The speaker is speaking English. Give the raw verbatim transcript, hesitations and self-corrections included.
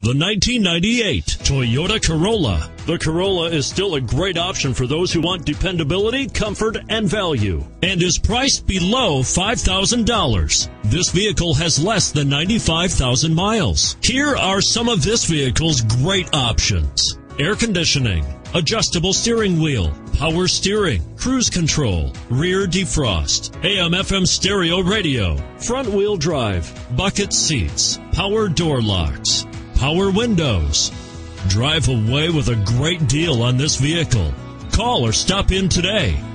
The nineteen ninety-eight Toyota Corolla. The Corolla is still a great option for those who want dependability, comfort, and value, and is priced below five thousand dollars. This vehicle has less than ninety-five thousand miles. Here are some of this vehicle's great options: air conditioning, adjustable steering wheel, power steering, cruise control, rear defrost, A M F M stereo radio, front wheel drive, bucket seats, power door locks, power windows. Drive away with a great deal on this vehicle. Call or stop in today.